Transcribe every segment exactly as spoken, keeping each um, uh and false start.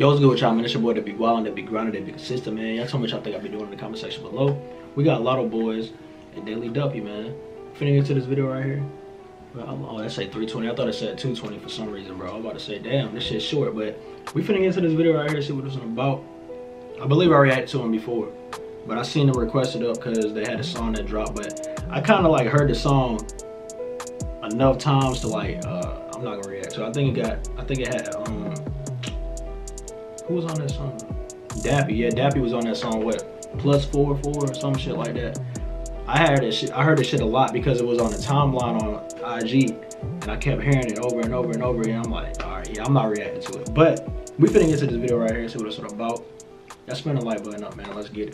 Yo, what's good with y'all, man? It's your boy, that be wild, that be grounded, that be consistent, man. Y'all tell me what y'all think I be doing in the comment section below. We got Lotto Boys and Daily Duppy, man. Finna get to this video right here. Well, oh, that say three twenty. I thought it said two twenty for some reason, bro. I was about to say, damn, this shit's short, but we finna get to this video right here, see what it's about. I believe I reacted to him before, but I seen them requested up because they had a song that dropped, but I kind of like heard the song enough times to like, uh, I'm not gonna react to it. I think it got, I think it had, um, who was on that song? Dappy, yeah, Dappy was on that song, what, plus four four or some shit like that. I heard that shit, I heard this shit a lot because it was on the timeline on I G, and I kept hearing it over and over and over again. I'm like, all right, yeah, I'm not reacting to it. But we finna get to this video right here and see what it's all about. Y'all spin the like button up, man, let's get it.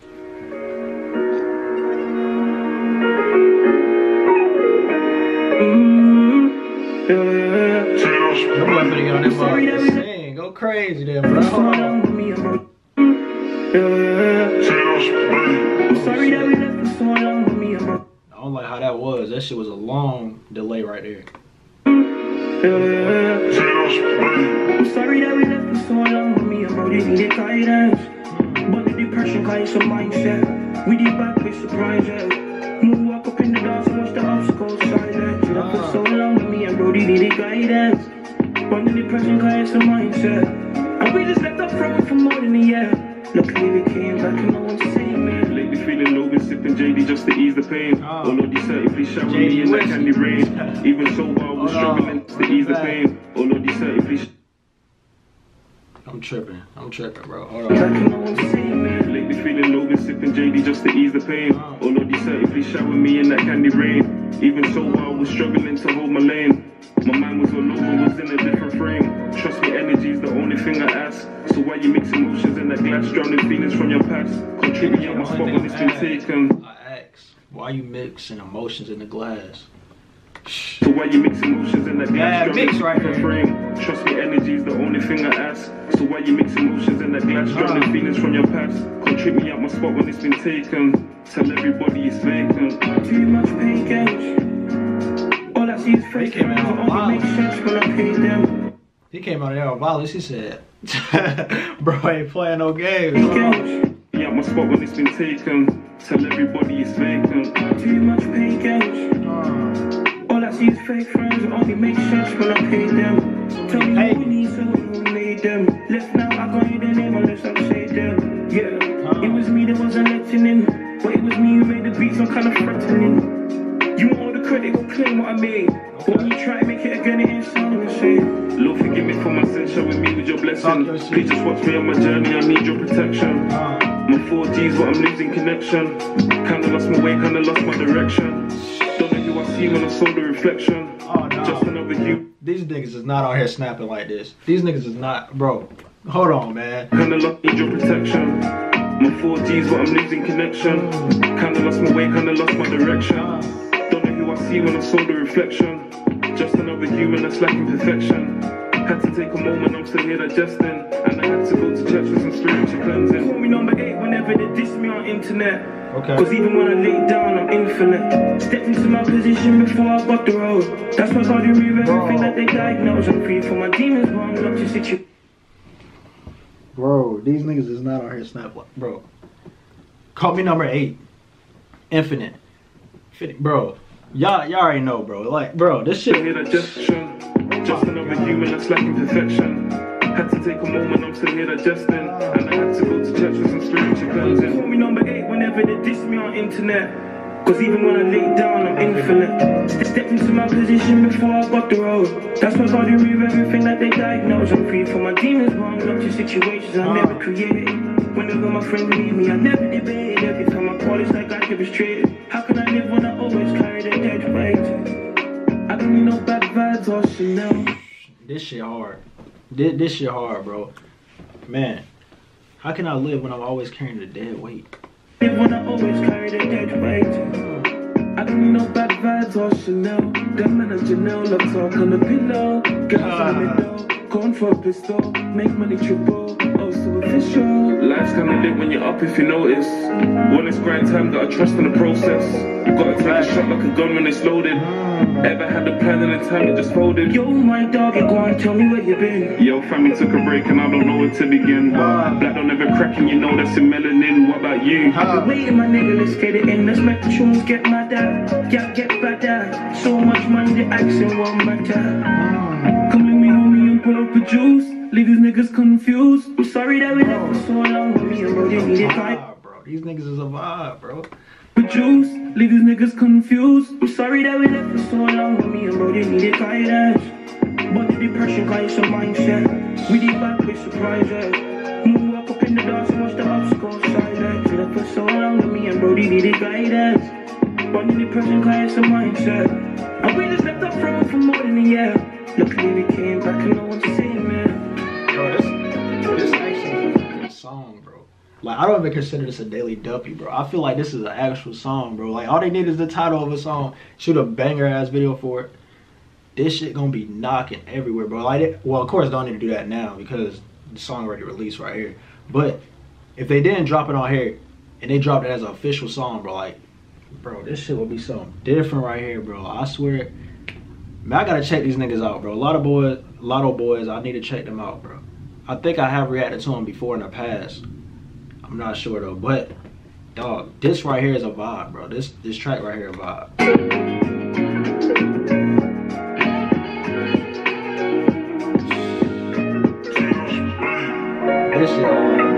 Your boy finna get on that ball, sing, go crazy there, bro. Sorry that we left for so long with me, bro. I don't like how that was. That shit was a long delay right there. I'm sorry that we left for so long with me, bro. They needed guidance, but the depression carries some mindset. We did back with surprises. Move walk up in the dance and watch the obstacles silent. You left for so long with me, and bro, they needed guidance, but the depression carries some mindset. And we just left up from for more than a year. Luckily we came back and no one's saying man. Lately feeling low, been sipping J D just to ease the pain. Oh. Oh Lord, you said please shower me in that candy rain. Even so, I was oh, struggling no. to ease the pain. Oh Lord, you said please. I'm tripping. I'm tripping, bro. Hold Back on. and no one's saying man. Lately feeling low, been sipping J D just to ease the pain. Oh Lord, you said please shower me in that candy rain. Even so, I was struggling to hold my lane. My mind was all over, was in a different frame. Trust me, energy's the only thing I ask. So why you mix emotions in that glass, drowning feelings from your past? Contribute out my spot when it's been taken. I asked, why you mixing emotions in the glass? So why you mix emotions in that glass, Yeah, drowning mix right different here. frame? Trust me, energy's the only thing I ask. So why you mix emotions in that glass, drowning Uh. feelings from your past? Contribute out my spot when it's been taken. Tell everybody it's vacant. Too much patience. All I see is fake came friends. out It only wild. makes sense when I pay them. He came out of there with violence. He said, bro, ain't playing no games. Bro. Patience. Yeah, my spot when it's been taken. Tell everybody it's vacant. Too much patience. Uh, All I see is fake friends. It only makes sense when I pay them. Tell me Hey. who needs so who made them. Left now, I can't hear their name unless I say them. Yeah, Uh. it was me that wasn't letting in, but it was me who made the beats. I'm kind of threatening. You want all the credit, go claim what I made. But when you try to make it again, it ain't sounding the same. Lord, forgive me for my sins, showing me with your blessing. Talk your shit. Please just watch me on my journey, I need your protection. uh, My four G's, but I'm losing connection. Kinda lost my way, kinda lost my direction. Don't know who I see when I saw the reflection. oh, no. Just another you. These niggas is not out here snapping like this. These niggas is not, bro. Hold on, man. Kinda lost, need your protection. My four G's, but I'm losing connection. Kinda lost my way, kinda lost my direction. Uh, Don't know who I see when I saw the reflection. Just another human that's lacking perfection. Had to take a moment, I'm still here digesting. And I had to go to church for some spiritual cleansing. Call me number eight whenever they diss me on internet. okay. Cause even when I lay down, I'm infinite. Stepped into my position before I got the road. That's why God remove everything Bro. that they diagnosed. I'm free from my demons, but I'm not just situation. Bro, these niggas is not out here snapping like, bro. Call me number eight. Infinite. Infinite. Bro. Y'all, y'all already know, bro. Like, bro, this shit. Still here digestion. Just another human that's lacking perfection. Had to take a moment, I'm still here digesting. And I had to go to church for some spiritual cleansing. Call me number eight whenever they diss me on internet. Cause even when I lay down, I'm infinite. Stepped into my position before I got the road. That's why God remove everything that they diagnosed. I'm free from my demons, but I'm not to situations I never created. Whenever my friends leave me, I never debated. Every time I call, it's like I get frustrated. How can I live when I always carry the dead weight? I don't need no bad vibes or Chanel. This shit hard. This, this shit hard, bro. Man, how can I live when I'm always carrying the dead weight? Live when I always carry the dead weight. I don't need no bad vibes or Chanel. Them men and Janelle love talk on the pillow. Girls in the middle, going for a pistol. Make money triple. Also official. Life's kinda lit when you're up if you notice. When it's grind time, gotta trust in the process. You gotta take a shot like a gun when it's loaded. Ever had a plan and in time it just folded? Yo, my dog, you go and tell me where you been. Yo, family took a break and I don't know where to begin. Black don't ever crack and you know that's in melanin. What about you? I've been waiting, my nigga, let's get it in. Let's make the tunes get mad at. Yeah, get bad at. So much money, the accent won't matter. Come with me, homie, and pull up a juice. Leave these niggas confused. I'm sorry that we left for so long with me and bro, they needed vibe. Bro, these niggas is a vibe, bro. Juice, leave these niggas confused. I'm sorry that we left for so long with me and bro, they needed guidance. But the depression got us a mindset. We did back with surprises. Move walk up in the dance and watch the ups go silent. We left for so long with me and bro, they needed guidance. But the depression got us a mindset. And we just left up from for more than a year. Luckily we came back and no one to say, man. Bro, this, this actually is a fucking song, bro. Like, I don't even consider this a Daily Duppy, bro. I feel like this is an actual song, bro. Like, all they need is the title of a song. Shoot a banger-ass video for it. This shit gonna be knocking everywhere, bro. Like, it, well, of course, don't need to do that now because the song already released right here. But if they didn't drop it on here and they dropped it as an official song, bro, like, bro, this shit will be something different right here, bro. I swear. Man, I gotta check these niggas out, bro. A lot of boys, a lot of boys, I need to check them out, bro. I think I have reacted to them before in the past. I'm not sure though, but dog, this right here is a vibe, bro. This this track right here a vibe. This shit.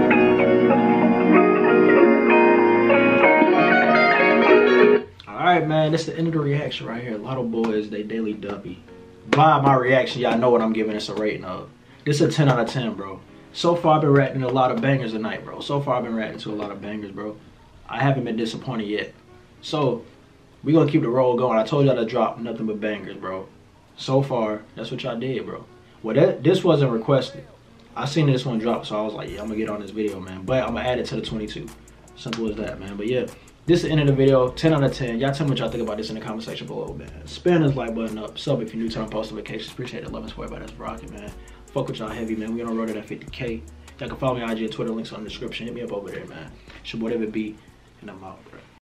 All right, man. This is the end of the reaction right here. A lot of boys, they Daily Duppy. By my reaction, y'all know what I'm giving this a rating of. This is a ten out of ten, bro. So far, I've been reacting to a lot of bangers tonight, bro. So far, I've been reacting to a lot of bangers, bro. I haven't been disappointed yet. So, we're going to keep the roll going. I told y'all to drop nothing but bangers, bro. So far, that's what y'all did, bro. Well, that, this wasn't requested. I seen this one drop, so I was like, yeah, I'm going to get on this video, man. But I'm going to add it to the twenty-two. Simple as that, man. But, yeah, this is the end of the video. ten out of ten. Y'all tell me what y'all think about this in the comment section below, man. Spin this like button up. Sub if you're new, turn on post notifications. Appreciate the love and support by this rocket, man. Fuck with y'all heavy, man. We on the road to that fifty K. Y'all can follow me on I G and Twitter. Links on the description. Hit me up over there, man. It's your boy David B, and I'm out, bro.